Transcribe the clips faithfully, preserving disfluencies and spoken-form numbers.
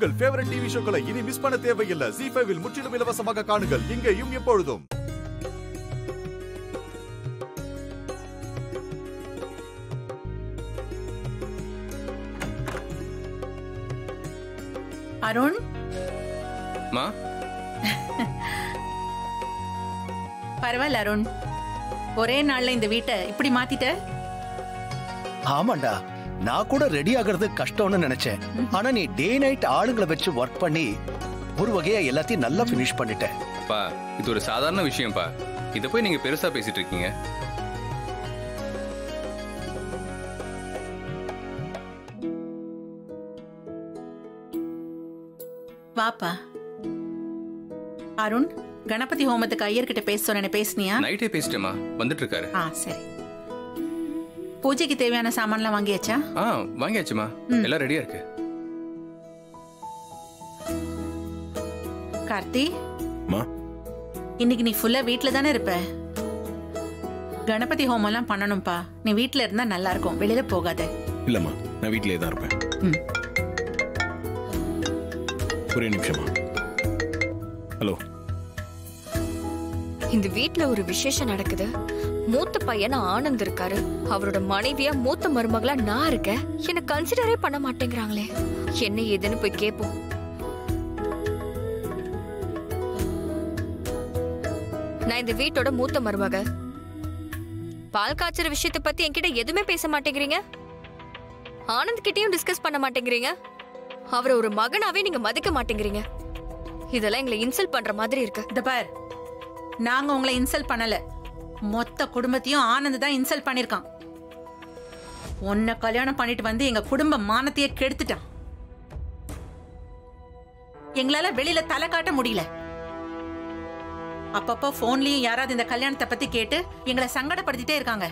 உங்கள் favourite TV ஷோக்களை இனி miss பண்ண தேவையில்லை. ஜீ ஃபைவ் இல் முற்றிலும் இலவசமாக காணுங்கள். இங்கேயும் எப்பொழுதும். அருண் மா பரவாயில்ல அருண், ஒரே நாள்ல இந்த வீட்டை இப்படி மாத்திட்ட. ஆமாண்டா, நான் கூட ரெடி ஆகிறது கஷ்டம்னு நினைச்சேன். ஆனா நீ டே நைட் ஆளுங்களை வச்சு ஒர்க் பண்ணி ஒரு வகையா எல்லாத்தையும் நல்லா பினிஷ் பண்ணிட்ட. பா, இது ஒரு சாதாரண விஷயம்ப்பா. இத போய் நீங்க பெருசா பேசிட்டு இருக்கீங்க. வாப்பா. அருண், கணபதி ஹோமத்துக்கு ஐயர்கிட்ட பேச சொன்ன, பேசுனியா? நைட்டே பேசிட்டேமா, வந்துட்டு இருக்காரு. ஆ சரி. பூஜைக்கு தேவையான சாமான்லாம் வாங்கியாச்சா? ஆ வாங்கியாச்சுமா, எல்லாம் ரெடியா இருக்கு. கார்த்தி, மா இன்னைக்கு நீ ஃபுல்லா வீட்ல தானே இருப்ப? கணபதி ஹோமம் எல்லாம் பண்ணணும்பா. நீ வீட்ல இருந்தா நல்லா இருக்கும், வெளியில போகாத. இல்லம்மா, நான் வீட்லயே தான் இருப்பேன். ம். ஒரே நிமிஷமா. ஹலோ. இந்த வீட்ல ஒரு விசேஷம் நடக்குது. மூத்த பையனா ஆனந்த் இருக்காரு. அவரோட மனைவியா மூத்த மருமகளா நான் இருக்கேன். என்ன கன்சிடரே பண்ண மாட்டேங்கிறாங்களே. என்ன ஏதுன்னு போய் கேப்போம். நான் இந்த வீட்டோட மூத்த மருமக. பால் காய்ச்சற விஷயத்தை பத்தி என்கிட்ட எதுவுமே பேச மாட்டேங்கிறீங்க. ஆனந்த் கிட்டயும் டிஸ்கஸ் பண்ண மாட்டேங்கிறீங்க. அவரை ஒரு மகனாவே நீங்க மதிக்க மாட்டேங்கிறீங்க. இதெல்லாம் எங்களை இன்சல்ட் பண்ற மாதிரி இருக்கு. இந்த பார், நாங்க உங்களை இன்சல்ட் பண்ணல. மொத்த குடும்பத்தையும் ஆனந்த் தான் இன்சல்ட் பண்ணிருக்கான். உன்னை கல்யாணம் பண்ணிட்டு வந்து எங்க குடும்ப மானத்தையே கெடுத்துட்டான். எங்களால வெளியில தலை காட்ட முடியல. அப்பப்போ போன்லயும் யாராவது இந்த கல்யாணத்தை பத்தி கேட்டு எங்களை சங்கடப்படுத்திட்டே இருக்காங்க.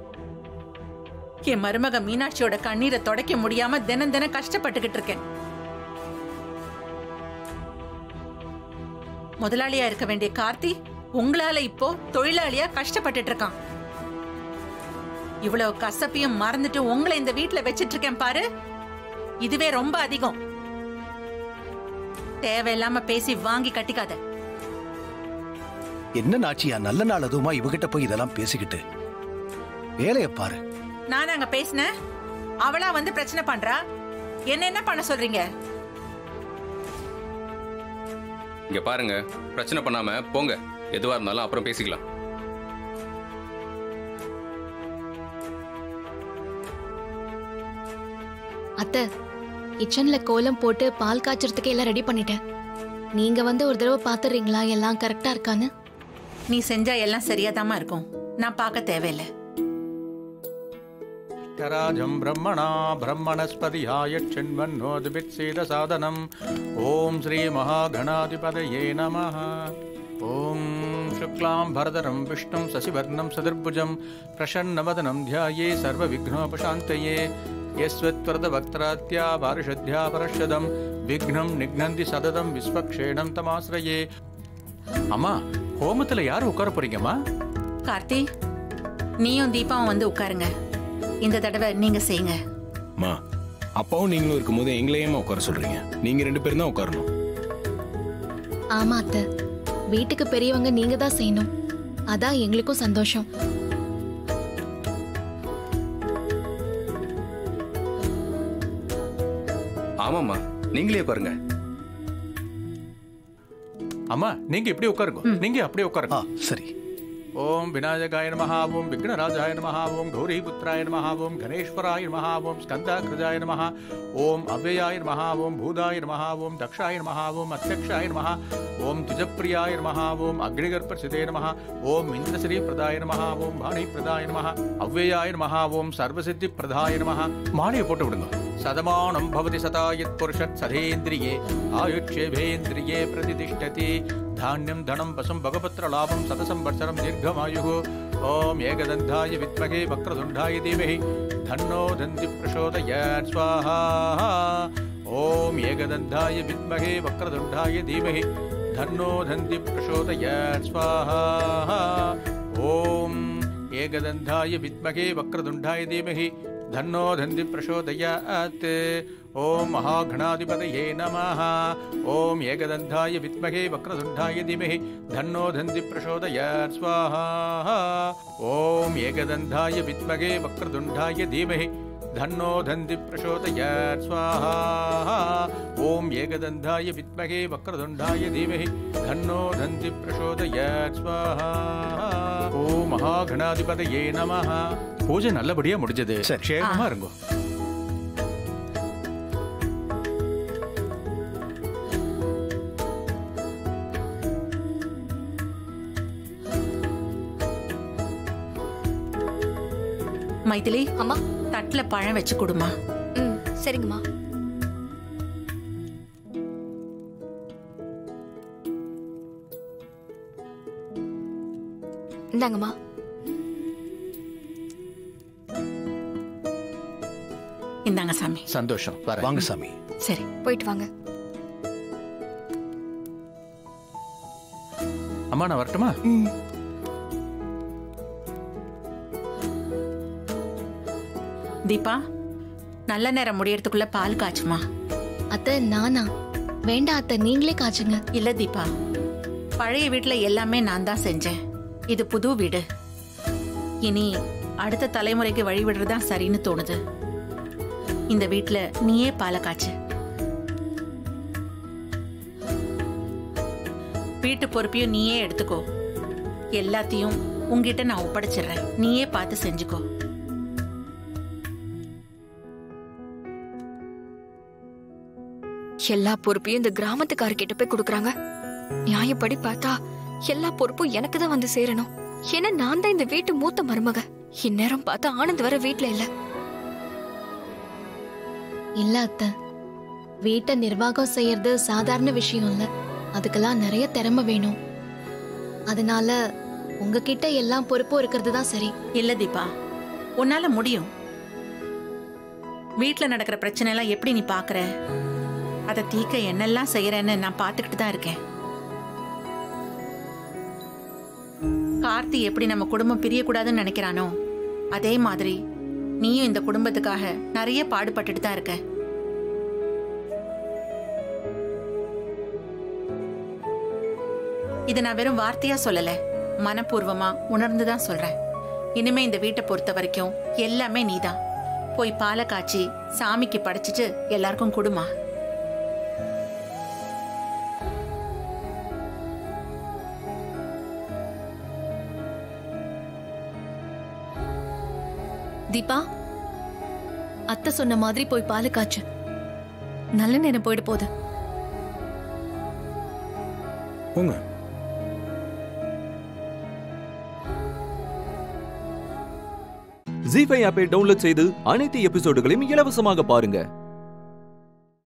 என் மருமக மீனாட்சியோட கண்ணீரை தொடக்க முடியாம தினம் தினம் கஷ்டப்பட்டுக்கிட்டு இருக்கேன். முதலாளியா இருக்க வேண்டிய கார்த்தி உங்களால இப்போ தொழிலாளியா கஷ்டப்பட்டுட்டு இருக்கான். இவ்வளவு கசப்பையும் மறந்துட்டு உங்களை இந்த வீட்டுல வச்சிட்டு இருக்கேன் பாரு. இதுவே ரொம்ப அதிகம். தேவையில்லாம பேசி வாங்கி கட்டிக்காத. என்ன நாச்சியா, நல்ல நாள் அதுவுமா இவகிட்ட போய் இதெல்லாம் பேசிக்கிட்டு வேலைய பாரு. நான் அங்க பேசினேன், அவளா வந்து பிரச்சனை பண்றா. என்ன என்ன பண்ண சொல்றீங்க? இங்க பாருங்க, பிரச்சனை பண்ணாம போங்க. எதுவா இருந்தாலும் அப்புறம் பேசிக்கலாம். அத்தை, கிச்சன்ல கோலம் போட்டு பால் காய்ச்சறதுக்கு எல்லாம் ரெடி பண்ணிட்டேன். நீங்க வந்து ஒரு தடவை பாத்துறீங்களா எல்லாம் கரெக்டா இருக்கான்னு? நீ செஞ்சா எல்லாம் சரியாதாமா இருக்கும். நான் பார்க்க தேவையில்லை. ராஜம் பிரம்மணா பிரம்மணஸ்பதியாய சின்மன்னோதிபித்சீத சாதனம். ஓம் ஸ்ரீ மகாகணாதிபதயே நமः. ஓம் சுக்லாம் பரதரம் விஷ்ணும் சசிவர்ணம் சதுர்புஜம் பிரசன்னவதனம் த்யாயே சர்வ விக்னோபசாந்தயே. யஸ்வத்வரத வக்த்ராத்யா பாரிஷத்யா பரஷதம் விக்னம் நிக்னந்தி சததம் விஸ்வக்ஷேணம் தமாஸ்ரயே. அம்மா, ஹோமத்துல யாரு உட்கார போறீங்கம்மா? கார்த்தி, நீயும் தீபாவும் வந்து உட்காருங்க. இந்த தடவை நீங்க செய்யுங்க. மா, அப்பாவும் நீங்களும் இருக்கும்போது எங்களையுமா உட்கார சொல்றீங்க? நீங்க ரெண்டு பேரும் தான் உட்காரணும். ஆமா அத்தை, வீட்டுக்கு பெரியவங்க நீங்க தான் செய்யணும். அதான் எங்களுக்கும் சந்தோஷம். ஆமாமா, நீங்களே பாருங்க. அம்மா, நீங்க இப்படி உட்காருங்க. நீங்க அப்படியே உட்காருங்க. சரி. ஓம் விநாயகாய நமஹ. ஓம் விக்னராஜாய நமஹ. ஓம் கௌரிபுத்ராய நமஹ. ஓம் கணேஸ்வராய நமஹ. ஓம் ஸ்கந்தாகிருஜாய நமஹ. ஓம் அவ்யயாய நமஹ. ஓம் பூதாய நமஹ. ஓம் தக்ஷாய நமஹ. ஓம் அத்யக்ஷாய நமஹ. ஓம் திஜப்பிரியாய நமஹ. ஓம் அக்னிகர்ப்பசிதே நமஹ. ஓம் இந்திரஸ்ரீ பிரதாய நமஹ. ஓம் வாணி பிரதாய நமஹ. அவ்யயாய நமஹ. ஓம் சர்வசித்தி பிரதாய நமஹ. மாலையை போட்டு விடுங்க. சதமானம் பவதி சதாயத் புருஷத் சதேந்திரியே ஆயுட்சேவேந்திரியே பிரதிதிஷ்டதி. தானியம் தனம் பசும் பகபத்ர லாபம் சதசம் வத்சரம் தீர்க்கமாயுः. ஓம் ஏகதந்தாய வித்மகே வக்ரதுண்டாய தீமஹி தன்னோ தந்தி பிரசோதயாத் ஸ்வாஹா. ஓம் ஏகதந்தாய வித்மகே வக்ரதுண்டாய தீமஹி தன்னோ தந்தி பிரசோதயாத் ஸ்வாஹா. ஓம் ஏகதந்தாய வித்மகே வக்ரதுண்டாய தீமஹி தன்னோ தந்தி பிரசோதயாத். ஓம் மகாகணாதிபதயே நமः. ஓம் ஏகதந்தாய வித்மகே வக்ரதுண்டாய தீமஹி தன்னோ தந்தி பிரசோதயாத் ஸ்வாஹா. ஓம் ஏகதந்தாய வித்மகே வக்ரதுண்டாய தீமஹி தன்னோ தந்தி பிரசோதயாத் ஸ்வாஹா. ஓம் ஏகதந்தாய வித்மகே வக்ரதுண்டாய தீமஹி தன்னோ தந்தி பிரசோதயாத் ஸ்வாஹா. ஓம் மகாகணாதிபதயே நமः. பூஜை நல்லபடியா முடிஞ்சது. சரி. க்ஷேமமா இருங்கோ. மைதிலி, அம்மா. தட்டுல பழம் வச்சு கொடுமா. ம் சரிங்கம்மா. இந்தாங்கம்மா. இந்தாங்க சாமி. சந்தோஷம். வரேன். வாங்க சாமி. சரி, போயிட்டு வாங்க. அம்மா நான் வரட்டுமா? தீபா, நல்ல நேரம் முடியறதுக்குள்ள பால் காய்ச்சுமா. அத்தை நானா? வேண்டாம் அத்தை, நீங்களே காய்ச்சுங்க. இல்ல தீபா, பழைய வீட்டுல எல்லாமே நான் தான் செஞ்சேன். இது புது வீடு. இனி அடுத்த தலைமுறைக்கு வழி விடுறதா சரின்னு தோணுது. இந்த வீட்டுல நீயே பாலை காய்ச்சு. வீட்டு பொறுப்பையும் நீயே எடுத்துக்கோ. எல்லாத்தையும் உங்ககிட்ட நான் ஒப்படைச்சிடுறேன். நீயே பார்த்து செஞ்சுக்கோ. எல்லா பொறுப்பையும் இந்த கிராமத்துக்காரர்கிட்ட போய் கொடுக்கறாங்க. நியாயப்படி பார்த்தா எல்லா பொறுப்பும் எனக்கு தான் வந்து சேரணும். ஏன்னா நான் தான் இந்த வீட்டு மூத்த மருமக. இந்நேரம் பார்த்தா ஆனந்த் வர வீட்டுல இல்ல. இல்ல அத்தை, வீட்டை நிர்வாகம் செய்யறது சாதாரண விஷயம் இல்ல. அதுக்கெல்லாம் நிறைய திறமை வேணும். அதனால உங்ககிட்ட எல்லாம் பொறுப்பும் இருக்கிறது தான் சரி. இல்ல தீபா, உன்னால முடியும். வீட்டுல நடக்கிற பிரச்சனை எல்லாம் எப்படி நீ பாக்குற? அதை தீக்க என்னெல்லாம் செய்யறேன்னு நான் பாத்துக்கிட்டு தான் இருக்கேன். கார்த்தி எப்படி நம்ம குடும்பம் பிரியக்கூடாதுன்னு நினைக்கிறானோ அதே மாதிரி நீயும் இந்த குடும்பத்துக்காக நிறைய பாடுபட்டுட்டு தான் இருக்க. இதை நான் வெறும் வார்த்தையா சொல்லல, மனப்பூர்வமா உணர்ந்துதான் சொல்றேன். இனிமே இந்த வீட்டை பொறுத்த வரைக்கும் எல்லாமே நீதான். போய் பாலை காய்ச்சி சாமிக்கு படைச்சிட்டு எல்லாருக்கும் கொடுமா. தீபா, அத்தை சொன்ன மாதிரி போய் பால் காய்ச்சு. நல்ல நேரம் போயிட்டு போகுது. போங்க. ஜீ ஃபைவ் ஆப்பை டவுன்லோட் செய்து அனைத்து எபிசோடுகளையும் இலவசமாக பாருங்க.